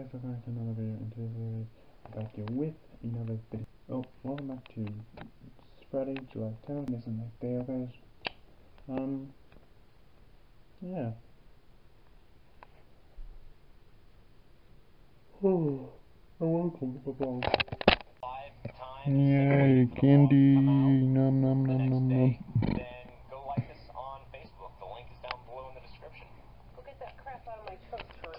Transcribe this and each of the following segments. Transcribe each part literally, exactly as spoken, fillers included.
welcome back to another video, and today's video is back here with another video. Oh, welcome back to Friday, July tenth. It's a nice day, guys. Um, yeah. Oh, welcome. Bye-bye. Yay, candy. Nom nom nom nom nom. Then go like us on Facebook. The link is down below in the description. Go get that crap out of my toaster.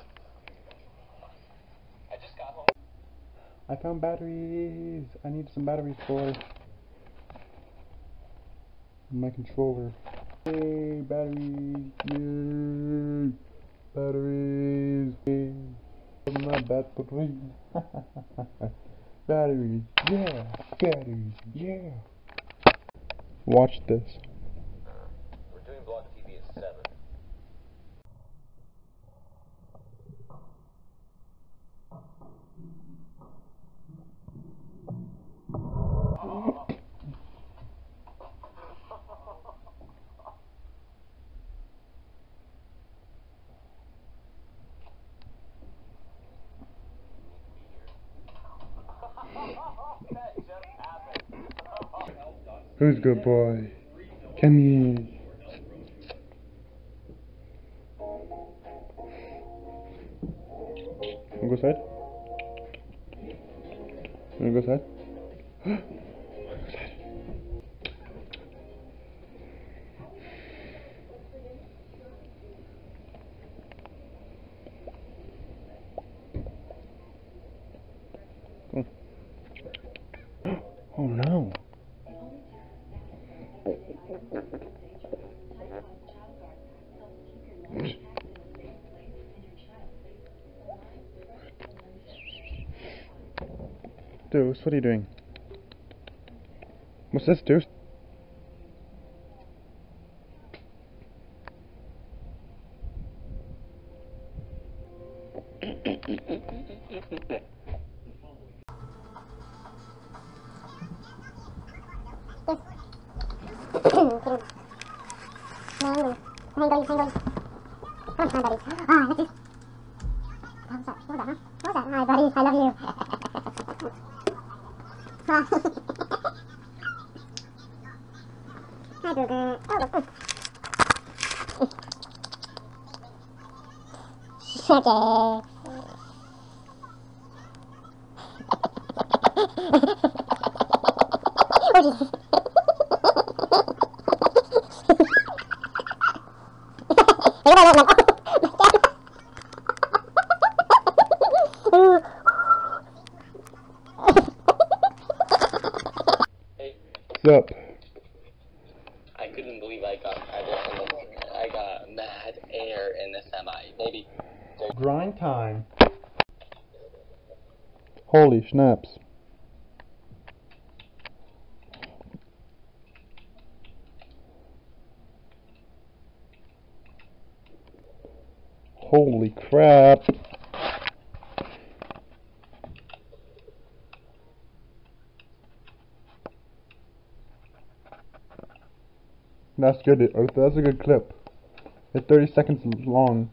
I just got home. I found batteries. I need some batteries for my controller. Yay, batteries. Yay, batteries. Yay. My batteries. Batteries. Yeah, batteries. Yeah. Watch this. We're doing Blog T V at seven. That just happened. Who's good boy? Come here. Wanna go outside? Wanna go outside? Go. Oh no. Deuce, what are you doing? What's this, Deuce? Hi, buddy. I love you. Hi, Booger. Oh, okay. What's up? I couldn't believe I got I got, I got mad air in the semi. Maybe. Grind time. Holy snaps. Holy crap. That's good. That's a good clip. It's thirty seconds long.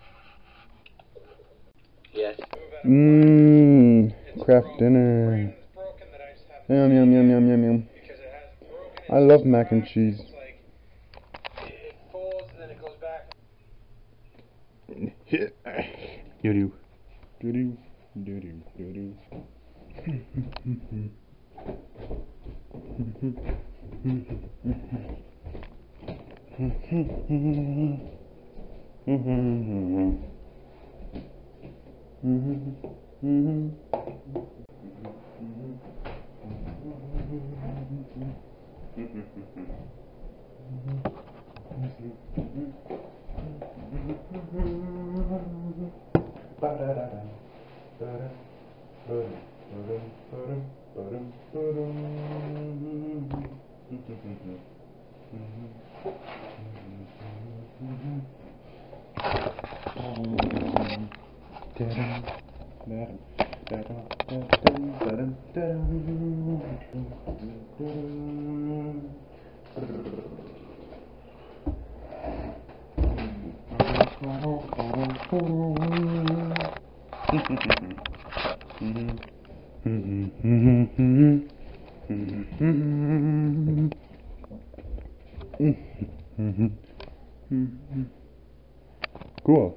Yes. Mmm. Craft dinner. Yum yum yum yum yum yum. I love mac and cheese. It folds and then it goes back. Doo doo. Doo doo. Doo doo. Doo doo. Mm-hmm. Mm-hmm. Mm-hmm. Cool.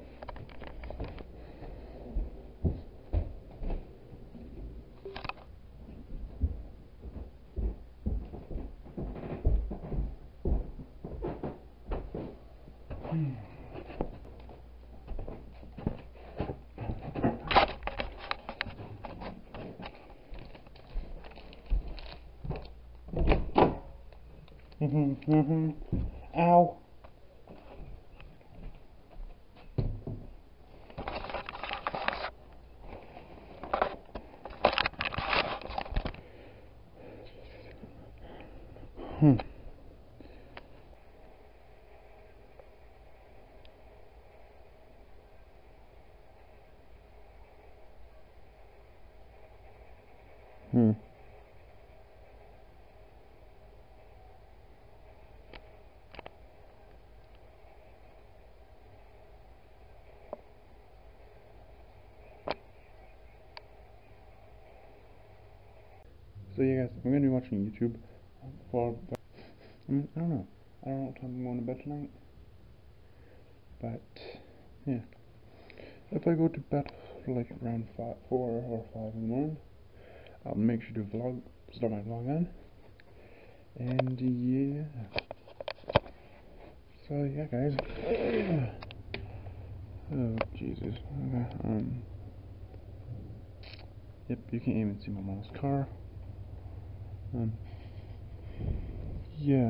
Mm-hmm. Mm-hmm. Ow. Hmm. Hmm. So yeah, guys, I'm gonna be watching YouTube for. I, mean, I don't know. I don't know what time I'm going to bed tonight. But yeah, if I go to bed like around five, four or five in the morning, I'll make sure to vlog, start my vlog on. And yeah. So yeah, guys. Oh Jesus. Okay. Um. Yep, you can't even see my mom's car. Um. Yeah.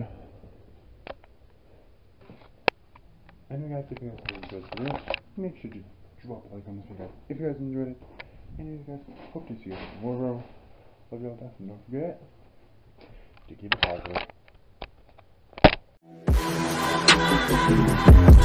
Anyway, guys, if you guys enjoyed the video, make sure to drop a like on this video if you guys enjoyed it. And you guys, hope to see you tomorrow. Love you all, death, and don't forget to keep it positive.